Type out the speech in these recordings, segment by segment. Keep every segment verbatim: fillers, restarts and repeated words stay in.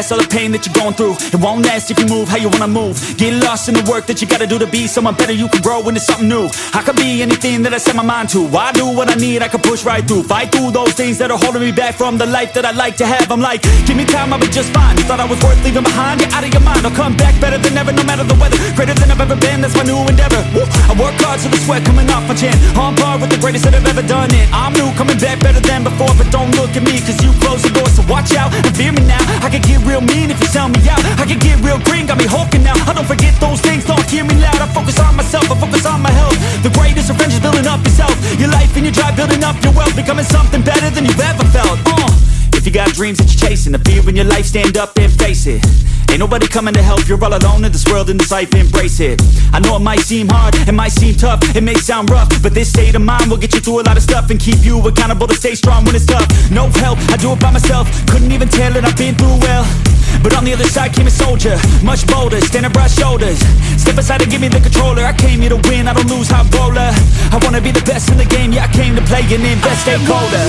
last, all the pain that you're going through. It won't last if you move how you wanna move. Get lost in the work that you gotta do to be someone better. You can grow into something new. I could be anything that I set my mind to. I do what I need, I can push right through. Fight through those things that are holding me back from the life that I like to have. I'm like, give me time, I'll be just fine. You thought I was worth leaving behind? You're out of your mind. I'll come back better than ever, no matter the weather. Greater than I've ever been, that's my new endeavor. Woo. I work hard so the sweat coming off my chin. On par with the greatest that have ever done it. I'm new, coming back better than before. But don't look at me, cause you closed the door. So watch out and fear me now. I can get real mean if you sell me out. I can get real green, got me hulking now. I don't forget those things, don't hear me loud. I focus on myself, I focus on my health. The greatest revenge is building up yourself. Your life and your drive, building up your wealth. Becoming something better than you've ever felt. uh. If you got dreams that you're chasing, the fear in your life, stand up and face it. Ain't nobody coming to help, you're all alone in this world, in this life, embrace it. I know it might seem hard, it might seem tough, it may sound rough, but this state of mind will get you through a lot of stuff and keep you accountable to stay strong when it's tough. No help, I do it by myself, couldn't even tell it, I've been through well. But on the other side came a soldier, much bolder, standing broad shoulders. Step aside and give me the controller, I came here to win, I don't lose, high roller. I wanna be the best in the game, yeah I came to play and invest, stay colder.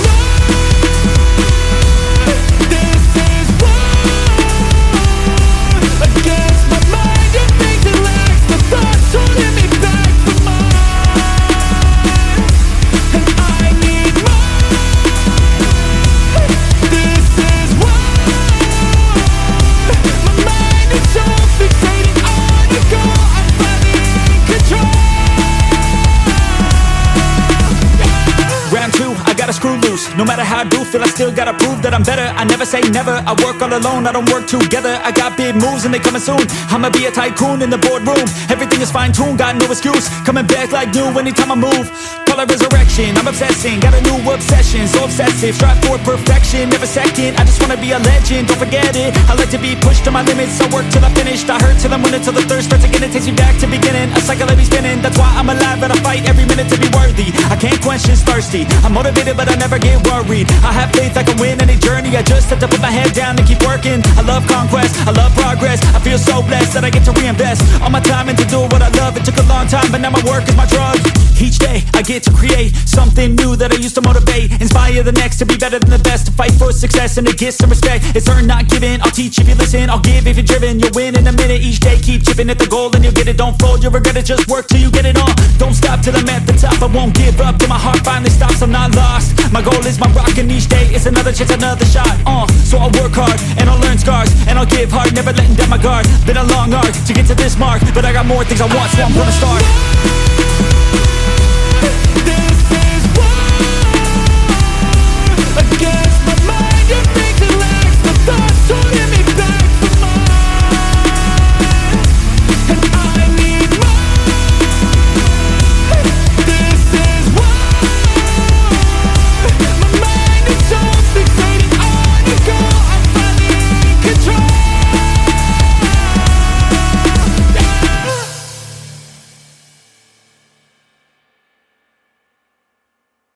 No matter how I do feel, I still gotta prove that I'm better. I never say never, I work all alone, I don't work together. I got big moves and they coming soon. I'ma be a tycoon in the boardroom. Everything is fine-tuned, got no excuse. Coming back like new anytime I move. Call it resurrection, I'm obsessing. Got a new obsession, so obsessive. Strive for perfection, never second. I just wanna be a legend, don't forget it. I like to be pushed to my limits, I work till I'm finished. I hurt till I'm winning, till the thirst starts again. It takes me back to beginning, a cycle let me spinning. That's why I'm alive and I fight every minute to be worthy. I can't quench this thirsty, I'm motivated but I never get worried. I have faith I can win any journey. I just have to put my head down and keep working. I love conquest, I love progress. I feel so blessed that I get to reinvest all my time into doing what I love. It took a long time, but now my work is my drug. Each day I get to create something new that I used to motivate. Inspire the next to be better than the best. To fight for success and to get some respect. It's earned, not given. I'll teach if you listen, I'll give if you're driven. You'll win in a minute. Each day keep chipping at the goal and you'll get it. Don't fold, you'll regret it. Just work till you get it all. Don't stop till I'm at the top. I won't give up till my heart finally stops. I'm not lost, my goal is my rock, and each day it's another chance, another shot. uh, So I'll work hard and I'll learn scars and I'll give hard, never letting down my guard. Been a long arc to get to this mark, but I got more things I want, so I'm gonna start.